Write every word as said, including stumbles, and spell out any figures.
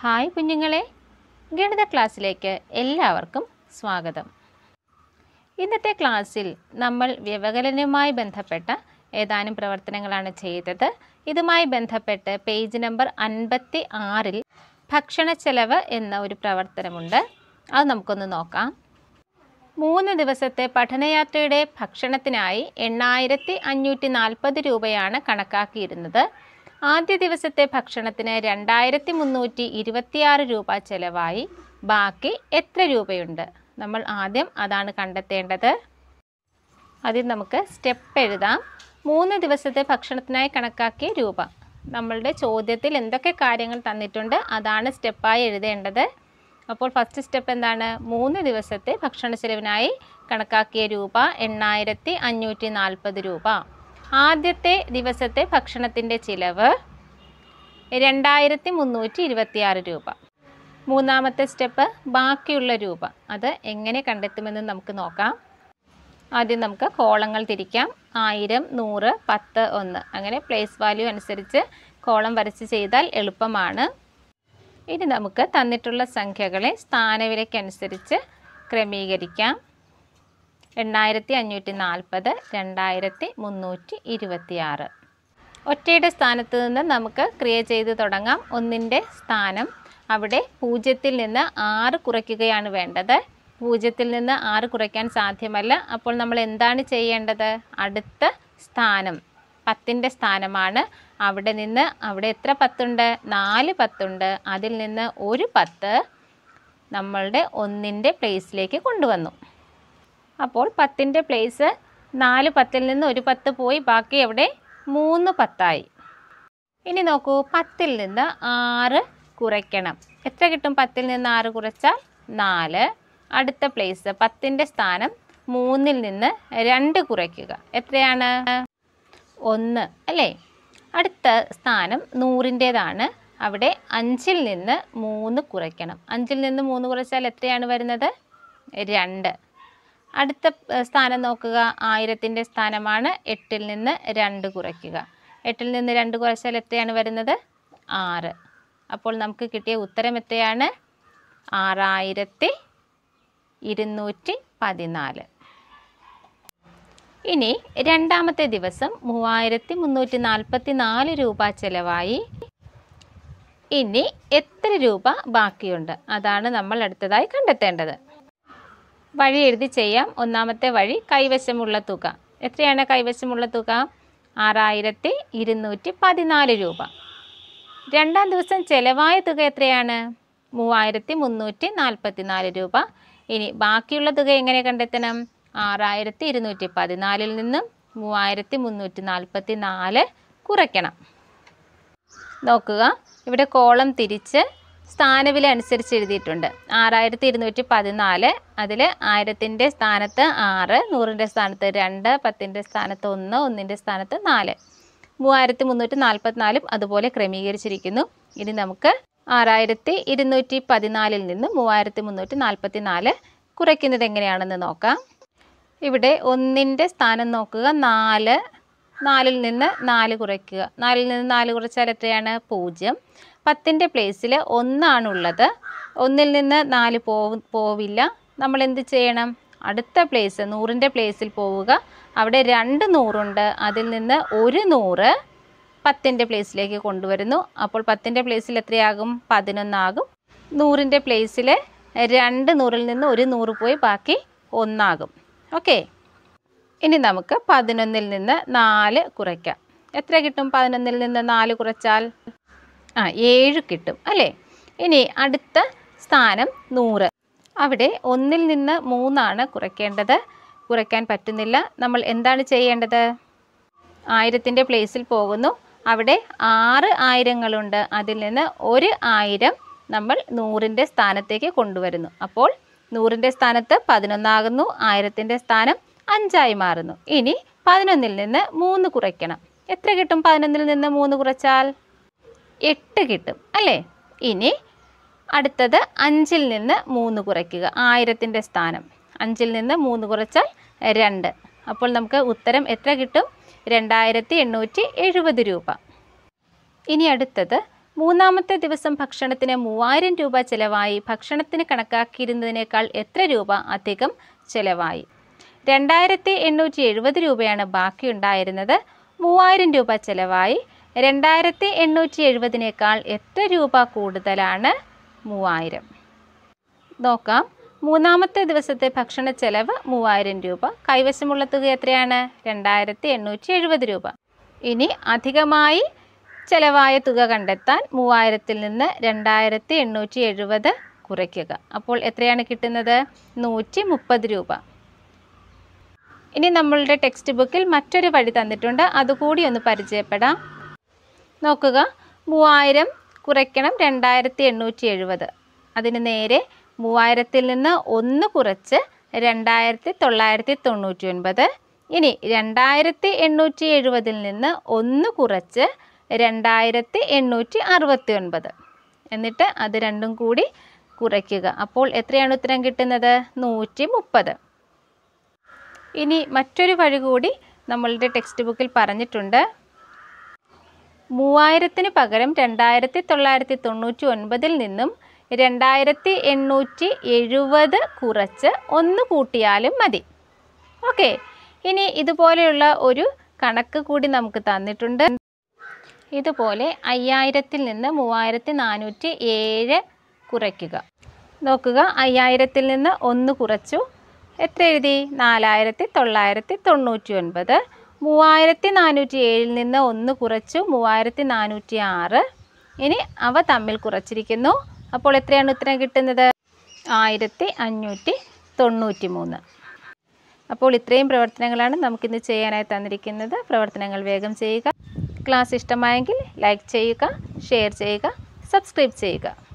Hi കുഞ്ഞുങ്ങളെ, ഗണിത ക്ലാസ്സിലേക്ക് എല്ലാവർക്കും സ്വാഗതം. ഇന്നത്തെ ക്ലാസ്സിൽ നമ്മൾ വ്യവകലനവുമായി ബന്ധപ്പെട്ട ഏതാനും പ്രവർത്തനങ്ങളാണ് ചെയ്തത്. ഇതുമായി ബന്ധപ്പെട്ട് പേജ് നമ്പർ അൻപത്തി ആറിൽ ഭക്ഷണ ചെലവ് എന്ന ഒരു പ്രവർത്തനമുണ്ട്. അത് നമുക്കൊന്ന് നോക്കാം. മൂന്ന് ദിവസത്തെ പഠനയാത്രയുടെ ഭക്ഷണത്തിനായി എണ്ണായിരത്തി അഞ്ഞൂറ്റി നാൽപ്പത് രൂപയാണ് കണക്കാക്കിയിരുന്നത്. ആദ്യ ദിവസത്തെ ഭക്ഷണത്തിന് രണ്ടായിരത്തി മുന്നൂറ്റി ഇരുപത്തിയാറ് രൂപ ചെലവായി. ബാക്കി എത്ര രൂപയുണ്ട്? നമ്മൾ ആദ്യം അതാണ് കണ്ടെത്തേണ്ടത്. ആദ്യം നമുക്ക് സ്റ്റെപ്പ് എഴുതാം. മൂന്ന് ദിവസത്തെ ഭക്ഷണത്തിനായി കണക്കാക്കിയ രൂപ. നമ്മളുടെ ചോദ്യത്തിൽ എന്തൊക്കെ കാര്യങ്ങൾ തന്നിട്ടുണ്ട് അതാണ് സ്റ്റെപ്പായി എഴുതേണ്ടത്. അപ്പോൾ ഫസ്റ്റ് സ്റ്റെപ്പ് എന്താണ്? മൂന്ന് ദിവസത്തെ ഭക്ഷണ ചെലവിനായി കണക്കാക്കിയ രൂപ എണ്ണായിരത്തി അഞ്ഞൂറ്റി നാൽപ്പത് രൂപ. ആദ്യത്തെ ദിവസത്തെ ഭക്ഷണത്തിൻ്റെ ചിലവ് രണ്ടായിരത്തി മുന്നൂറ്റി ഇരുപത്തിയാറ് രൂപ. മൂന്നാമത്തെ സ്റ്റെപ്പ് ബാക്കിയുള്ള രൂപ. അത് എങ്ങനെ കണ്ടെത്തുമെന്ന് നമുക്ക് നോക്കാം. ആദ്യം നമുക്ക് കോളങ്ങൾ തിരിക്കാം. ആയിരം, നൂറ്, പത്ത്, ഒന്ന്, അങ്ങനെ പ്ലേസ് വാല്യൂ അനുസരിച്ച് കോളം വരച്ച് ചെയ്താൽ എളുപ്പമാണ്. ഇനി നമുക്ക് തന്നിട്ടുള്ള സംഖ്യകളെ സ്ഥാനവിലയ്ക്കനുസരിച്ച് ക്രമീകരിക്കാം. എണ്ണായിരത്തി അഞ്ഞൂറ്റി നാൽപ്പത്, രണ്ടായിരത്തി മുന്നൂറ്റി ഇരുപത്തിയാറ്. ഒറ്റയുടെ സ്ഥാനത്ത് നിന്ന് നമുക്ക് ക്രിയ ചെയ്ത് തുടങ്ങാം. ഒന്നിൻ്റെ സ്ഥാനം അവിടെ പൂജ്യത്തിൽ നിന്ന് ആറ് കുറയ്ക്കുകയാണ് വേണ്ടത്. പൂജ്യത്തിൽ നിന്ന് ആറ് കുറയ്ക്കാൻ സാധ്യമല്ല. അപ്പോൾ നമ്മൾ എന്താണ് ചെയ്യേണ്ടത്? അടുത്ത സ്ഥാനം പത്തിൻ്റെ സ്ഥാനമാണ്. അവിടെ നിന്ന് അവിടെ എത്ര പത്തുണ്ട്? നാല് പത്തുണ്ട്. അതിൽ നിന്ന് ഒരു പത്ത് നമ്മളുടെ ഒന്നിൻ്റെ പ്ലേസിലേക്ക് കൊണ്ടുവന്നു. അപ്പോൾ പത്തിൻ്റെ പ്ലേസ് നാല് പത്തിൽ നിന്ന് ഒരു പത്ത് പോയി. ബാക്കി എവിടെ? മൂന്ന് പത്തായി. ഇനി നോക്കൂ, പത്തിൽ നിന്ന് ആറ് കുറയ്ക്കണം. എത്ര കിട്ടും? പത്തിൽ നിന്ന് ആറ് കുറച്ചാൽ നാല്. അടുത്ത പ്ലേസ് പത്തിൻ്റെ സ്ഥാനം മൂന്നിൽ നിന്ന് രണ്ട് കുറയ്ക്കുക. എത്രയാണ്? ഒന്ന് അല്ലേ? അടുത്ത സ്ഥാനം നൂറിൻ്റേതാണ്. അവിടെ അഞ്ചിൽ നിന്ന് മൂന്ന് കുറയ്ക്കണം. അഞ്ചിൽ നിന്ന് മൂന്ന് കുറച്ചാൽ എത്രയാണ് വരുന്നത്? രണ്ട്. അടുത്ത സ്ഥാനം നോക്കുക, ആയിരത്തിൻ്റെ സ്ഥാനമാണ്. എട്ടിൽ നിന്ന് രണ്ട് കുറയ്ക്കുക. എട്ടിൽ നിന്ന് രണ്ട് കുറച്ചാൽ എത്രയാണ് വരുന്നത്? ആറ്. അപ്പോൾ നമുക്ക് കിട്ടിയ ഉത്തരം എത്രയാണ്? ആറായിരത്തി ഇരുന്നൂറ്റി പതിനാല്. ഇനി രണ്ടാമത്തെ ദിവസം മൂവായിരത്തി മുന്നൂറ്റി നാൽപ്പത്തി നാല് രൂപ ചെലവായി. ഇനി എത്ര രൂപ ബാക്കിയുണ്ട്? അതാണ് നമ്മൾ അടുത്തതായി കണ്ടെത്തേണ്ടത്. വഴി എഴുതി ചെയ്യാം. ഒന്നാമത്തെ വഴി കൈവശമുള്ള തുക. എത്രയാണ് കൈവശമുള്ള തുക? ആറായിരത്തി ഇരുന്നൂറ്റി പതിനാല് രൂപ. രണ്ടാം ദിവസം ചെലവായ തുക എത്രയാണ്? മൂവായിരത്തി മുന്നൂറ്റി നാൽപ്പത്തി നാല് രൂപ. ഇനി ബാക്കിയുള്ള തുക എങ്ങനെ കണ്ടെത്തണം? ആറായിരത്തി ഇരുന്നൂറ്റി പതിനാലിൽ നിന്നും മൂവായിരത്തി മുന്നൂറ്റി നാൽപ്പത്തി നാല് കുറയ്ക്കണം. നോക്കുക, ഇവിടെ കോളം തിരിച്ച് സ്ഥാനവില അനുസരിച്ച് എഴുതിയിട്ടുണ്ട്. ആറായിരത്തി ഇരുന്നൂറ്റി പതിനാല്, അതിൽ ആയിരത്തിൻ്റെ സ്ഥാനത്ത് ആറ്, നൂറിൻ്റെ സ്ഥാനത്ത് രണ്ട്, പത്തിൻ്റെ സ്ഥാനത്ത് ഒന്ന്, ഒന്നിൻ്റെ സ്ഥാനത്ത് നാല്. മൂവായിരത്തി മുന്നൂറ്റി നാൽപ്പത്തി നാലും അതുപോലെ ക്രമീകരിച്ചിരിക്കുന്നു. ഇനി നമുക്ക് ആറായിരത്തി ഇരുന്നൂറ്റി പതിനാലിൽ നിന്ന് മൂവായിരത്തി മുന്നൂറ്റി നാൽപ്പത്തി നാല് കുറയ്ക്കുന്നത് എങ്ങനെയാണെന്ന് നോക്കാം. ഇവിടെ ഒന്നിൻ്റെ സ്ഥാനം നോക്കുക, നാല്. നാലിൽ നിന്ന് നാല് കുറയ്ക്കുക. നാലിൽ നിന്ന് നാല് കുറച്ചാൽ എത്രയാണ്? പൂജ്യം. പത്തിൻ്റെ പ്ലേസിൽ ഒന്നാണുള്ളത്. ഒന്നിൽ നിന്ന് നാല് പോവ് പോവില്ല. നമ്മൾ എന്ത് ചെയ്യണം? അടുത്ത പ്ലേസ് നൂറിൻ്റെ പ്ലേസിൽ പോവുക. അവിടെ രണ്ട് നൂറുണ്ട്. അതിൽ നിന്ന് ഒരു നൂറ് പത്തിൻ്റെ പ്ലേസിലേക്ക് കൊണ്ടുവരുന്നു. അപ്പോൾ പത്തിൻ്റെ പ്ലേസിൽ എത്രയാകും? പതിനൊന്നാകും. നൂറിൻ്റെ പ്ലേസിൽ രണ്ട് നൂറിൽ നിന്ന് ഒരു നൂറ് പോയി ബാക്കി ഒന്നാകും. ഓക്കെ. ഇനി നമുക്ക് പതിനൊന്നിൽ നിന്ന് നാല് കുറയ്ക്കാം. എത്ര കിട്ടും? പതിനൊന്നിൽ നിന്ന് നാല് കുറച്ചാൽ ആ ഏഴ് കിട്ടും അല്ലേ? ഇനി അടുത്ത സ്ഥാനം നൂറ്. അവിടെ ഒന്നിൽ നിന്ന് മൂന്നാണ് കുറയ്ക്കേണ്ടത്. കുറയ്ക്കാൻ പറ്റുന്നില്ല. നമ്മൾ എന്താണ് ചെയ്യേണ്ടത്? ആയിരത്തിൻ്റെ പ്ലേസിൽ പോകുന്നു. അവിടെ ആറ് ആയിരങ്ങളുണ്ട്. അതിൽ നിന്ന് ഒരു ആയിരം നമ്മൾ നൂറിൻ്റെ സ്ഥാനത്തേക്ക് കൊണ്ടുവരുന്നു. അപ്പോൾ നൂറിൻ്റെ സ്ഥാനത്ത് പതിനൊന്നാകുന്നു. ആയിരത്തിൻ്റെ സ്ഥാനം അഞ്ചായി മാറുന്നു. ഇനി പതിനൊന്നിൽ നിന്ന് മൂന്ന് കുറയ്ക്കണം. എത്ര കിട്ടും? പതിനൊന്നിൽ നിന്ന് മൂന്ന് കുറച്ചാൽ എട്ട് കിട്ടും അല്ലേ? ഇനി അടുത്തത് അഞ്ചിൽ നിന്ന് മൂന്ന് കുറയ്ക്കുക. ആയിരത്തിൻ്റെ സ്ഥാനം അഞ്ചിൽ നിന്ന് മൂന്ന് കുറച്ചാൽ രണ്ട്. അപ്പോൾ നമുക്ക് ഉത്തരം എത്ര കിട്ടും? രണ്ടായിരത്തി എണ്ണൂറ്റി എഴുപത് രൂപ. ഇനി അടുത്തത് മൂന്നാമത്തെ ദിവസം ഭക്ഷണത്തിന് മൂവായിരം രൂപ ചിലവായി. ഭക്ഷണത്തിന് കണക്കാക്കിയിരുന്നതിനേക്കാൾ എത്ര രൂപ അധികം ചിലവായി? രണ്ടായിരത്തി എണ്ണൂറ്റി എഴുപത് രൂപയാണ് ബാക്കിയുണ്ടായിരുന്നത്. മൂവായിരം രൂപ ചിലവായി. രണ്ടായിരത്തി എണ്ണൂറ്റി എഴുപതിനേക്കാൾ എത്ര രൂപ കൂടുതലാണ്? മൂവായിരം. നോക്കാം. മൂന്നാമത്തെ ദിവസത്തെ ഭക്ഷണ ചെലവ് മൂവായിരം രൂപ. കൈവശമുള്ള തുക എത്രയാണ്? രണ്ടായിരത്തി എണ്ണൂറ്റി എഴുപത് രൂപ. ഇനി അധികമായി ചെലവായ തുക കണ്ടെത്താൻ മൂവായിരത്തിൽ നിന്ന് രണ്ടായിരത്തി എണ്ണൂറ്റി എഴുപത് കുറയ്ക്കുക. അപ്പോൾ എത്രയാണ് കിട്ടുന്നത്? നൂറ്റി മുപ്പത് രൂപ. ഇനി നമ്മളുടെ ടെക്സ്റ്റ് ബുക്കിൽ മറ്റൊരു വഴി തന്നിട്ടുണ്ട്, അതുകൂടി ഒന്ന് പരിചയപ്പെടാം. നോക്കുക. മൂവായിരം കുറയ്ക്കണം രണ്ടായിരത്തി എണ്ണൂറ്റി എഴുപത്. അതിന് നേരെ മൂവായിരത്തിൽ നിന്ന് ഒന്ന് കുറച്ച് രണ്ടായിരത്തി തൊള്ളായിരത്തി തൊണ്ണൂറ്റി ഒൻപത്. ഇനി രണ്ടായിരത്തി എണ്ണൂറ്റി എഴുപതിൽ നിന്ന് ഒന്ന് കുറച്ച് രണ്ടായിരത്തി എണ്ണൂറ്റി അറുപത്തി ഒൻപത്. എന്നിട്ട് അത് രണ്ടും കൂടി കുറയ്ക്കുക. അപ്പോൾ എത്രയാണ് ഉത്തരം കിട്ടുന്നത്? നൂറ്റി മുപ്പത്. ഇനി മറ്റൊരു വഴി കൂടി നമ്മളുടെ ടെക്സ്റ്റ് ബുക്കിൽ പറഞ്ഞിട്ടുണ്ട്. മൂവായിരത്തിന് പകരം രണ്ടായിരത്തി തൊള്ളായിരത്തി തൊണ്ണൂറ്റി ഒൻപതിൽ നിന്നും രണ്ടായിരത്തി എണ്ണൂറ്റി എഴുപത് കുറച്ച് ഒന്ന് കൂട്ടിയാലും മതി. ഓക്കെ. ഇനി ഇതുപോലെയുള്ള ഒരു കണക്ക് കൂടി നമുക്ക് തന്നിട്ടുണ്ട്. ഇതുപോലെ അയ്യായിരത്തിൽ നിന്ന് മൂവായിരത്തി നാനൂറ്റി ഏഴ് കുറയ്ക്കുക. നോക്കുക. അയ്യായിരത്തിൽ നിന്ന് ഒന്ന് കുറച്ചു. എത്ര എഴുതി? നാലായിരത്തി തൊള്ളായിരത്തി തൊണ്ണൂറ്റി ഒൻപത്. മൂവായിരത്തി നാനൂറ്റി ഏഴിൽ നിന്ന് ഒന്ന് കുറച്ചു മൂവായിരത്തി നാനൂറ്റി ആറ്. ഇനി അവ തമ്മിൽ കുറച്ചിരിക്കുന്നു. അപ്പോൾ എത്രയാണ് ഉത്തരം കിട്ടുന്നത്? ആയിരത്തി അഞ്ഞൂറ്റി തൊണ്ണൂറ്റി മൂന്ന്. അപ്പോൾ ഇത്രയും പ്രവർത്തനങ്ങളാണ് നമുക്കിന്ന് ചെയ്യാനായി തന്നിരിക്കുന്നത്. പ്രവർത്തനങ്ങൾ വേഗം ചെയ്യുക. ക്ലാസ് ഇഷ്ടമായെങ്കിൽ ലൈക്ക് ചെയ്യുക, ഷെയർ ചെയ്യുക, സബ്സ്ക്രൈബ് ചെയ്യുക.